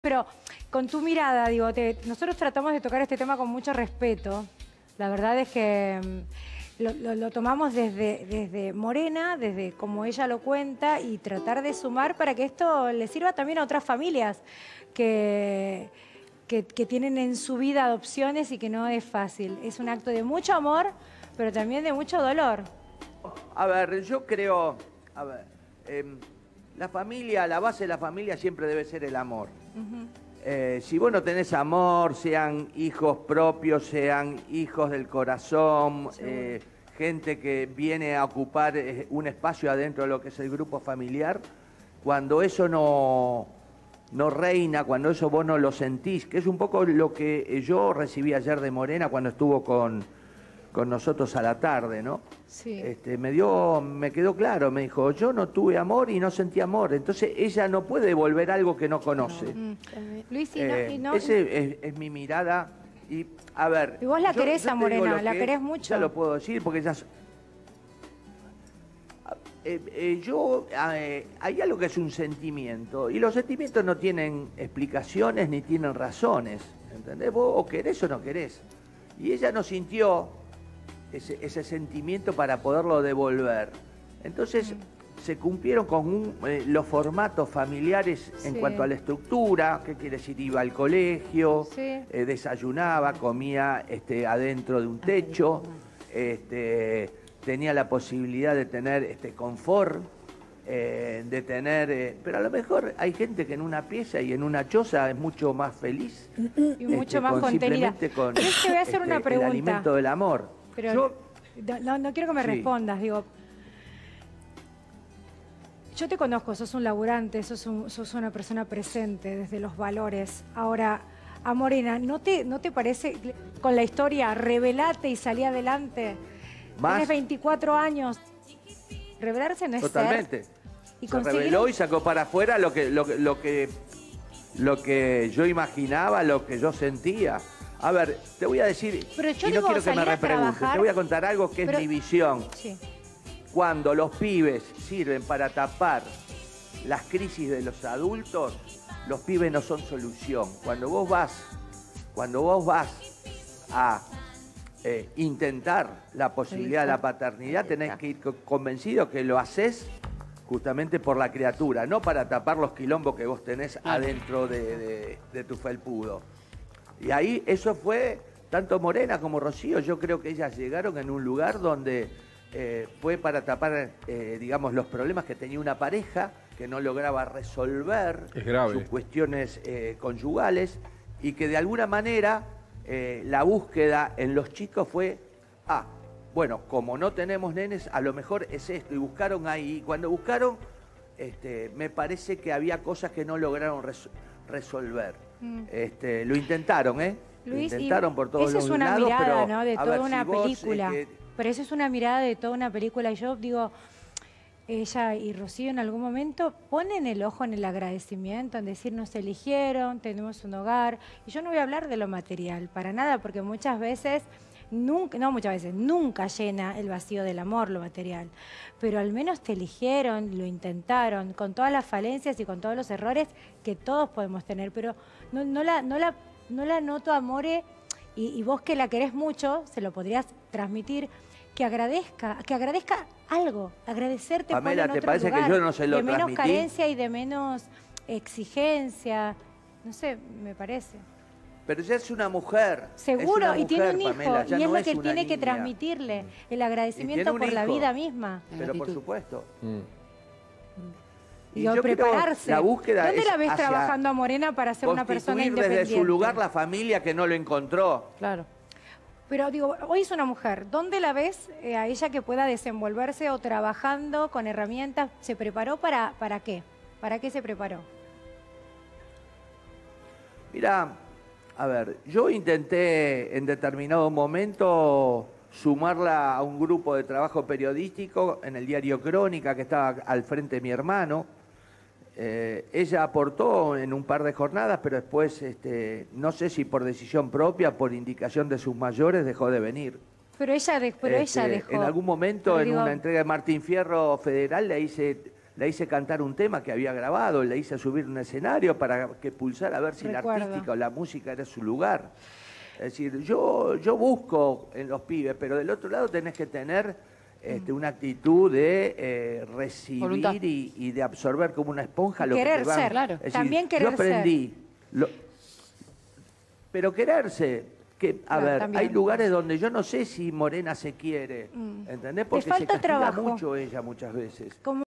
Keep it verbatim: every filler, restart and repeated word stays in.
Pero con tu mirada, digo, te, nosotros tratamos de tocar este tema con mucho respeto. La verdad es que mm, lo, lo, lo tomamos desde, desde Morena, desde como ella lo cuenta, y tratar de sumar para que esto le sirva también a otras familias que, que, que tienen en su vida adopciones y que no es fácil. Es un acto de mucho amor, pero también de mucho dolor. A ver, yo creo, a ver, eh, la familia, la base de la familia siempre debe ser el amor. Uh-huh. eh, si vos no tenés amor, sean hijos propios, sean hijos del corazón, eh, gente que viene a ocupar eh, un espacio adentro de lo que es el grupo familiar, cuando eso no, no reina, cuando eso vos no lo sentís, que es un poco lo que yo recibí ayer de Morena cuando estuvo con... con nosotros a la tarde, ¿no? Sí. Este, me dio, me quedó claro, me dijo, yo no tuve amor y no sentí amor. Entonces ella no puede devolver algo que no conoce. No. Mm. Luis, y eh, no, y no, ese es, es mi mirada. Y, a ver... Y vos la yo, querés yo a Morena, la que, querés mucho. Ya lo puedo decir, porque ya... Eh, eh, yo, eh, hay algo que es un sentimiento, y los sentimientos no tienen explicaciones ni tienen razones, ¿entendés? Vos o querés o no querés. Y ella no sintió Ese, ese sentimiento para poderlo devolver. Entonces mm. se cumplieron con un, eh, los formatos familiares en sí. cuanto a la estructura, ¿qué quiere decir? Iba al colegio, sí. eh, desayunaba, comía este, adentro de un techo, este, tenía la posibilidad de tener este, confort, eh, de tener... Eh, pero a lo mejor hay gente que en una pieza y en una choza es mucho más feliz. Y mucho este, más con, contenida. Con, Yo te voy a hacer este, una pregunta. El alimento del amor. Pero yo, no, no quiero que me sí. respondas, digo, yo te conozco, sos un laburante, sos, un, sos una persona presente desde los valores. Ahora, a Morena, ¿no te, no te parece, con la historia, revelate y salí adelante? ¿Más? Tienes veinticuatro años, revelarse no es totalmente. Ser. Y se reveló y sacó para afuera lo que, lo, lo, que, lo que yo imaginaba, lo que yo sentía. A ver, te voy a decir, pero yo y digo, no quiero que me repreguntes, te voy a contar algo que pero, es mi visión. Sí. Cuando los pibes sirven para tapar las crisis de los adultos, los pibes no son solución. Cuando vos vas, cuando vos vas a eh, intentar la posibilidad de la paternidad, tenés que ir convencido que lo haces justamente por la criatura, no para tapar los quilombos que vos tenés adentro de, de, de tu felpudo. Y ahí eso fue, tanto Morena como Rocío, yo creo que ellas llegaron en un lugar donde eh, fue para tapar, eh, digamos, los problemas que tenía una pareja, que no lograba resolver sus cuestiones eh, conyugales, y que de alguna manera eh, la búsqueda en los chicos fue, ah, bueno, como no tenemos nenes, a lo mejor es esto, y buscaron ahí, y cuando buscaron, este, me parece que había cosas que no lograron res resolver. Mm. Este, lo intentaron, ¿eh? Luis, lo intentaron por todos los lados, pero... Esa es una mirada, ¿no? De toda ver, una si vos, película. eh, que... Pero eso es una mirada de toda una película. Y yo digo, ella y Rocío en algún momento ponen el ojo en el agradecimiento, en decir, nos eligieron, tenemos un hogar. Y yo no voy a hablar de lo material, para nada, porque muchas veces... Nunca, no muchas veces, nunca llena el vacío del amor lo material, pero al menos te eligieron, lo intentaron, con todas las falencias y con todos los errores que todos podemos tener, pero no, no, la, no, la, no la noto, Amore, y, y vos que la querés mucho, se lo podrías transmitir, que agradezca, que agradezca algo, agradecerte. Pamela, pone en ¿te otro parece lugar, que yo no se lo de menos transmití? carencia y de menos exigencia, no sé, me parece. Pero ya es una mujer. Seguro, una mujer, y tiene un hijo, Pamela, y es no lo es que él tiene niña. que transmitirle, el agradecimiento por hijo, la vida misma. Pero por supuesto. Mm. Y, y prepararse. La búsqueda ¿Dónde es la ves trabajando a Morena para ser una persona independiente? Desde su lugar la familia que no lo encontró. Claro. Pero digo, hoy es una mujer. ¿Dónde la ves eh, a ella que pueda desenvolverse o trabajando con herramientas? ¿Se preparó para, para qué? ¿Para qué se preparó? Mira, a ver, yo intenté en determinado momento sumarla a un grupo de trabajo periodístico en el diario Crónica, que estaba al frente de mi hermano. Eh, ella aportó en un par de jornadas, pero después, este, no sé si por decisión propia, por indicación de sus mayores, dejó de venir. Pero ella, de, pero este, ella dejó. En algún momento, pero en digo... una entrega de Martín Fierro Federal, le hice... la hice cantar un tema que había grabado, la hice subir a un escenario para que pulsara a ver si Recuerdo. la artística o la música era su lugar. Es decir, yo, yo busco en los pibes, pero del otro lado tenés que tener este, una actitud de eh, recibir y, y de absorber como una esponja lo querer que te van. ser, claro. Es decir, También querer yo aprendí, ser. lo- pero quererse, que, a Claro, ver, también. hay lugares donde yo no sé si Morena se quiere, ¿entendés? Porque se falta castiga trabajo. mucho ella muchas veces. Como